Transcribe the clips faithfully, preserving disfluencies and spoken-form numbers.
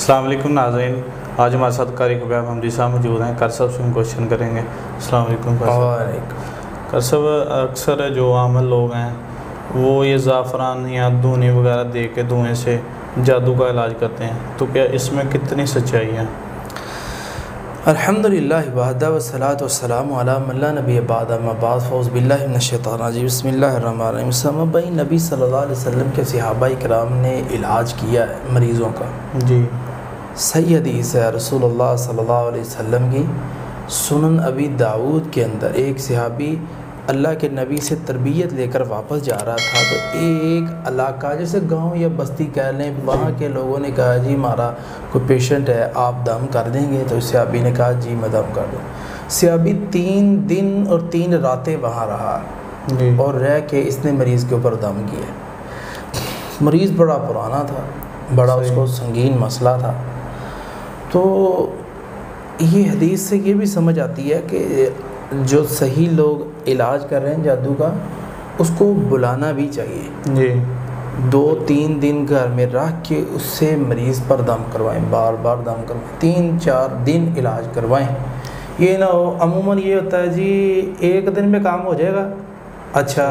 السلام علیکم ناظرین، آج ہمارے ساتھ قاری خبیب حمدی صاحب موجود ہیں۔ قاری صاحب سے ہم کوشچن کریں گے۔ السلام علیکم قاری صاحب، اکثر جو عام لوگ ہیں وہ یہ زعفران یا دھونے وغیرہ دے کے دھوئیں سے جادو کا علاج کرتے ہیں، تو کیا اس میں کتنی سچائی ہے؟ الحمدللہ وحدہ والصلاۃ والسلام علی من لا نبی بعدہ، اما بعد فاعوذ باللہ من الشیطان الرجیم، بسم اللہ الرحمن الرحیم۔ سمبئی نبی صلی اللہ علیہ وسلم کے صحابہ کرام نے علاج کیا ہے مریضوں کا۔ جی صحیح حدیث ہے رسول اللہ صلی اللہ علیہ وسلم کی، سنن ابی داؤد کے اندر ایک صحابی اللہ کے نبی سے تربیت لے کر واپس جا رہا تھا، تو ایک علاقہ جیسے گاؤں یا بستی کہہ لیں، وہاں کے لوگوں نے کہا جی ہمارا کوئی پیشنٹ ہے، آپ دم کر دیں گے؟ تو صحابی نے کہا جی میں دم کر دوں۔ صحابی تین دن اور تین راتیں وہاں رہا اور رہ کے اس نے مریض کے اوپر دم کیا۔ مریض بڑا پرانا تھا، بڑا اس کو سنگین مسئلہ تھا۔ تو یہ حدیث سے یہ بھی سمجھ آتی ہے کہ جو صحیح لوگ علاج کر رہے ہیں جادو کا، اس کو بلانا بھی چاہیے۔ جی دو تین دن گھر میں رکھ کے اس سے مریض پر دم کروائیں، بار بار دم کروائیں، تین چار دن علاج کروائیں۔ یہ نہ ہو عموماً یہ ہوتا ہے جی ایک دن میں کام ہو جائے گا، اچھا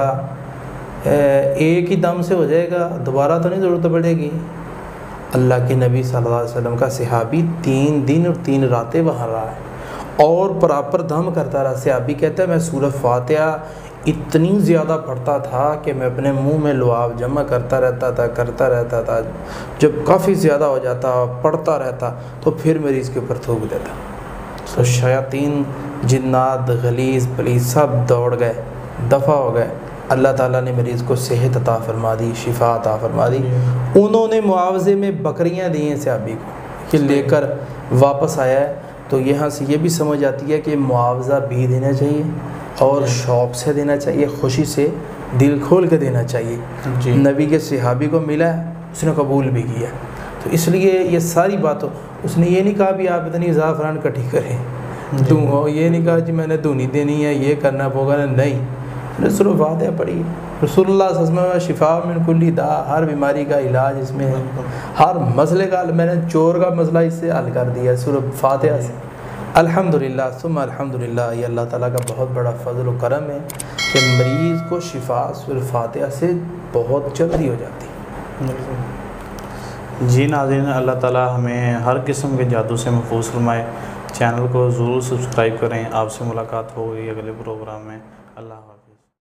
ایک ہی دم سے ہو جائے گا، دوبارہ تو نہیں ضرورت پڑے گی۔ اللہ کے نبی صلی اللہ علیہ وسلم کا صحابی تین دن اور تین راتیں وہاں رہا ہے اور پراپر دم کرتا رہا۔ صحابی کہتا ہے میں سورۃ فاتحہ اتنی زیادہ پڑھتا تھا کہ میں اپنے منہ میں لعاب جمع کرتا رہتا تھا کرتا رہتا تھا جب کافی زیادہ ہو جاتا پڑھتا رہتا تو پھر مریض کے اوپر تھوک دیتا۔ تو شیاطین، جنات، غلیظ پلیس سب دوڑ گئے، دفع ہو گئے۔ اللہ تعالیٰ نے مریض کو صحت عطا فرما دی، شفا عطا فرما دی۔ انہوں نے معاوضے میں بکریاں دی ہیں صحابی کو کہ لے کر واپس آیا ہے۔ تو یہاں سے یہ بھی سمجھ آتی ہے کہ معاوضہ بھی دینا چاہیے اور شوق سے دینا چاہیے، خوشی سے دل کھول کے دینا چاہیے۔ جی نبی کے صحابی کو ملا ہے، اس نے قبول بھی کیا، تو اس لیے یہ ساری باتوں اس نے یہ نہیں کہا بھی آپ اتنی زعفران کٹھی کریں دوں ہو، یہ نہیں کہا جی میں نے دھونی دینی ہے، یہ کرنا ہوگا، نہیں۔ سورۃ فاتحہ پڑھی، رسول اللہ صلی اللہ علیہ وسلم شفا من کل داء، ہر بیماری کا علاج اس میں ہے، ہر مسئلے کا میں نے چور کا مسئلہ اس سے حل کر دیا سورۃ فاتحہ سے۔ الحمدللہ ثم الحمدللہ، یہ اللہ تعالیٰ کا بہت بڑا فضل و کرم ہے کہ مریض کو شفا سورۃ فاتحہ سے بہت جلدی ہو جاتی ہے۔ جی ناظرین، اللہ تعالیٰ ہمیں ہر قسم کے جادو سے محفوظ فرمائے۔ چینل کو ضرور سبسکرائب کریں۔ آپ سے ملاقات ہوگی اگلے پروگرام میں۔ اللہ حافظ۔